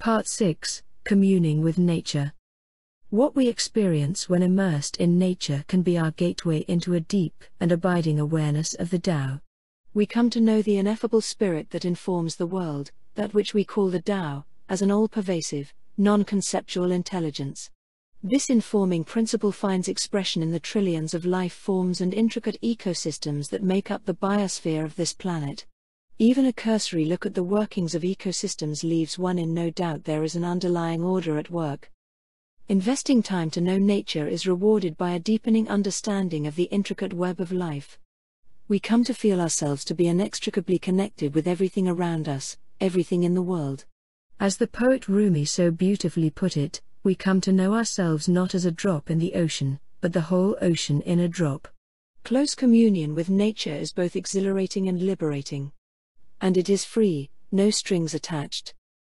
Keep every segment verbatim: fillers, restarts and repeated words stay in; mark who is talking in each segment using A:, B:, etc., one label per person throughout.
A: Part six, Communing with Nature. What we experience when immersed in nature can be our gateway into a deep and abiding awareness of the Tao. We come to know the ineffable spirit that informs the world, that which we call the Tao, as an all-pervasive, non-conceptual intelligence. This informing principle finds expression in the trillions of life forms and intricate ecosystems that make up the biosphere of this planet. Even a cursory look at the workings of ecosystems leaves one in no doubt there is an underlying order at work. Investing time to know nature is rewarded by a deepening understanding of the intricate web of life. We come to feel ourselves to be inextricably connected with everything around us, everything in the world. As the poet Rumi so beautifully put it, we come to know ourselves not as a drop in the ocean, but the whole ocean in a drop. Close communion with nature is both exhilarating and liberating. And it is free, no strings attached.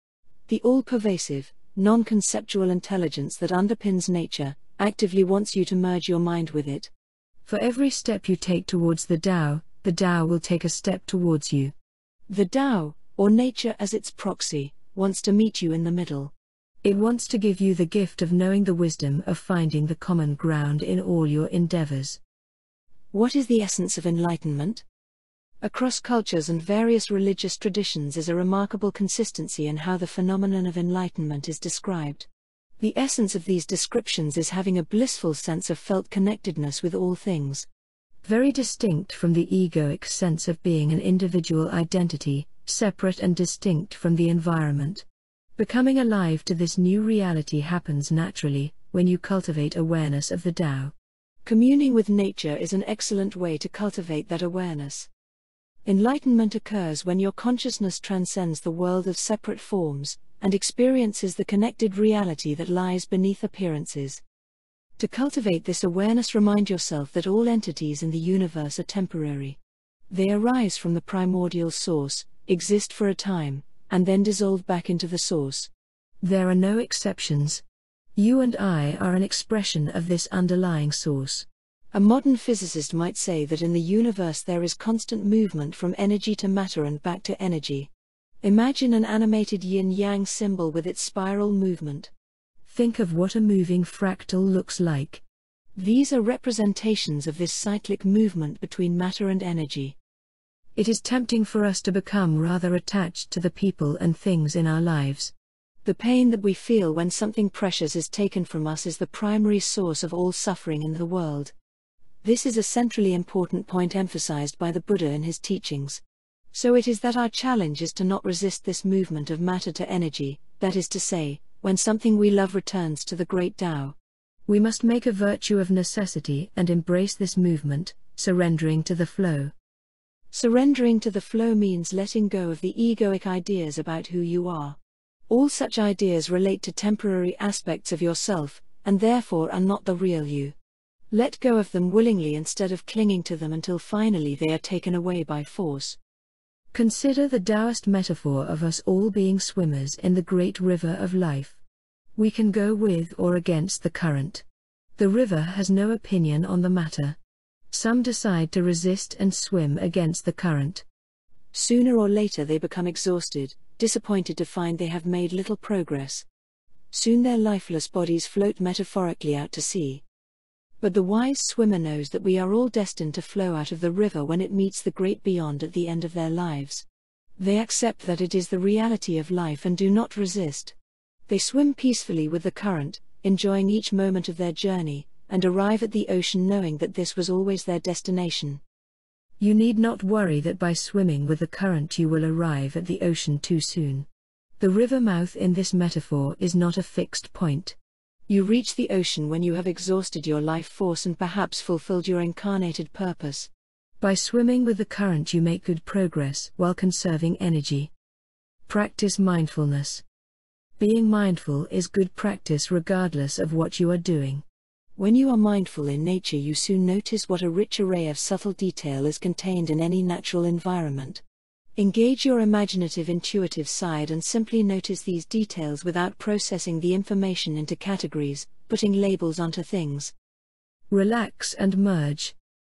A: The all-pervasive, non-conceptual intelligence that underpins nature, actively wants you to merge your mind with it. For every step you take towards the Tao, the Tao will take a step towards you. The Tao, or nature as its proxy, wants to meet you in the middle. It wants to give you the gift of knowing the wisdom of finding the common ground in all your endeavors. What is the essence of enlightenment? Across cultures and various religious traditions is a remarkable consistency in how the phenomenon of enlightenment is described. The essence of these descriptions is having a blissful sense of felt connectedness with all things. Very distinct from the egoic sense of being an individual identity, separate and distinct from the environment. Becoming alive to this new reality happens naturally, when you cultivate awareness of the Tao. Communing with nature is an excellent way to cultivate that awareness. Enlightenment occurs when your consciousness transcends the world of separate forms, and experiences the connected reality that lies beneath appearances. To cultivate this awareness, remind yourself that all entities in the universe are temporary. They arise from the primordial source, exist for a time, and then dissolve back into the source. There are no exceptions. You and I are an expression of this underlying source. A modern physicist might say that in the universe there is constant movement from energy to matter and back to energy. Imagine an animated yin-yang symbol with its spiral movement. Think of what a moving fractal looks like. These are representations of this cyclic movement between matter and energy. It is tempting for us to become rather attached to the people and things in our lives. The pain that we feel when something precious is taken from us is the primary source of all suffering in the world. This is a centrally important point emphasized by the Buddha in his teachings. So it is that our challenge is to not resist this movement of matter to energy, that is to say, when something we love returns to the great Tao. We must make a virtue of necessity and embrace this movement, surrendering to the flow. Surrendering to the flow means letting go of the egoic ideas about who you are. All such ideas relate to temporary aspects of yourself, and therefore are not the real you. Let go of them willingly instead of clinging to them until finally they are taken away by force. Consider the Taoist metaphor of us all being swimmers in the great river of life. We can go with or against the current. The river has no opinion on the matter. Some decide to resist and swim against the current. Sooner or later they become exhausted, disappointed to find they have made little progress. Soon their lifeless bodies float metaphorically out to sea. But the wise swimmer knows that we are all destined to flow out of the river when it meets the great beyond at the end of their lives. They accept that it is the reality of life and do not resist. They swim peacefully with the current, enjoying each moment of their journey, and arrive at the ocean knowing that this was always their destination. You need not worry that by swimming with the current you will arrive at the ocean too soon. The river mouth in this metaphor is not a fixed point. You reach the ocean when you have exhausted your life force and perhaps fulfilled your incarnated purpose. By swimming with the current you make good progress while conserving energy. Practice mindfulness. Being mindful is good practice regardless of what you are doing. When you are mindful in nature you soon notice what a rich array of subtle detail is contained in any natural environment. Engage your imaginative intuitive side and simply notice these details without processing the information into categories, putting labels onto things. Relax and merge.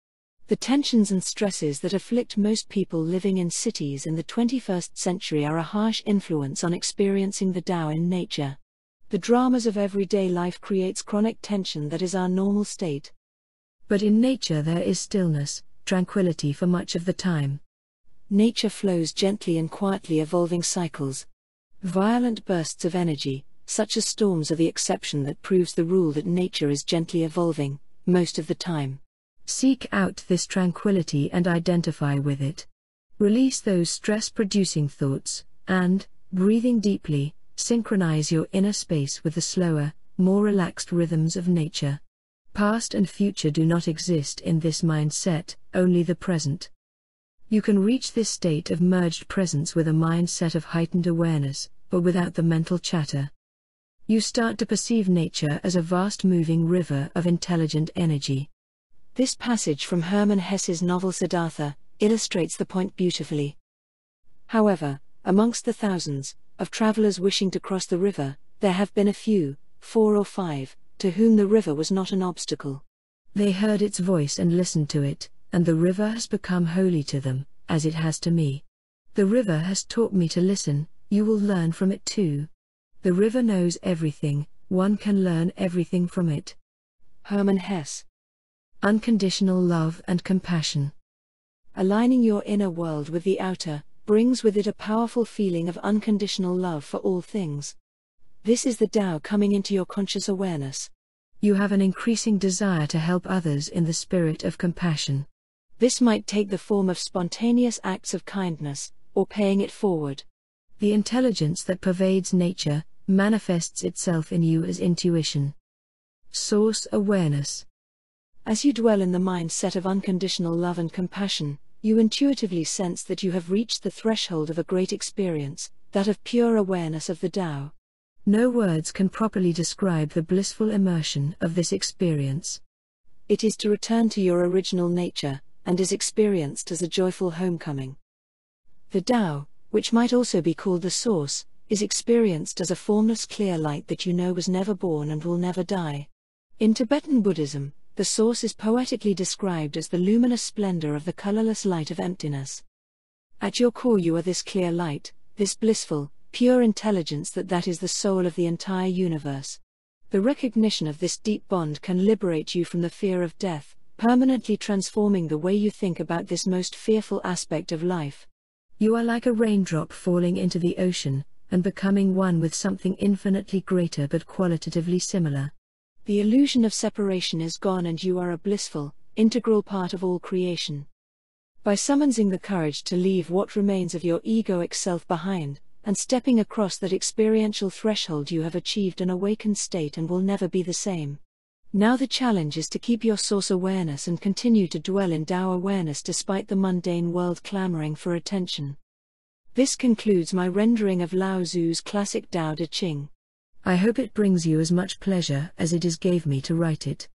A: The tensions and stresses that afflict most people living in cities in the twenty-first century are a harsh influence on experiencing the Tao in nature. The dramas of everyday life creates chronic tension that is our normal state. But in nature there is stillness, tranquility for much of the time. Nature flows gently in quietly evolving cycles. Violent bursts of energy, such as storms, are the exception that proves the rule that nature is gently evolving, most of the time. Seek out this tranquility and identify with it. Release those stress-producing thoughts, and, breathing deeply, synchronize your inner space with the slower, more relaxed rhythms of nature. Past and future do not exist in this mindset, only the present. You can reach this state of merged presence with a mindset of heightened awareness, but without the mental chatter. You start to perceive nature as a vast moving river of intelligent energy. This passage from Hermann Hesse's novel Siddhartha illustrates the point beautifully. However, amongst the thousands of travelers wishing to cross the river, there have been a few, four or five, to whom the river was not an obstacle. They heard its voice and listened to it, and the river has become holy to them, as it has to me. The river has taught me to listen, you will learn from it too. The river knows everything, one can learn everything from it. Hermann Hesse. Unconditional love and compassion. Aligning your inner world with the outer brings with it a powerful feeling of unconditional love for all things. This is the Tao coming into your conscious awareness. You have an increasing desire to help others in the spirit of compassion. This might take the form of spontaneous acts of kindness, or paying it forward. The intelligence that pervades nature manifests itself in you as intuition. Source awareness. As you dwell in the mindset of unconditional love and compassion, you intuitively sense that you have reached the threshold of a great experience, that of pure awareness of the Tao. No words can properly describe the blissful immersion of this experience. It is to return to your original nature, and is experienced as a joyful homecoming. The Tao, which might also be called the Source, is experienced as a formless clear light that you know was never born and will never die. In Tibetan Buddhism, the Source is poetically described as the luminous splendor of the colorless light of emptiness. At your core you are this clear light, this blissful, pure intelligence that that is the soul of the entire universe. The recognition of this deep bond can liberate you from the fear of death, permanently transforming the way you think about this most fearful aspect of life. You are like a raindrop falling into the ocean, and becoming one with something infinitely greater but qualitatively similar. The illusion of separation is gone and you are a blissful, integral part of all creation. By summoning the courage to leave what remains of your egoic self behind, and stepping across that experiential threshold, you have achieved an awakened state and will never be the same. Now the challenge is to keep your source awareness and continue to dwell in Tao awareness despite the mundane world clamoring for attention. This concludes my rendering of Lao Tzu's classic Tao Te Ching. I hope it brings you as much pleasure as it is gave me to write it.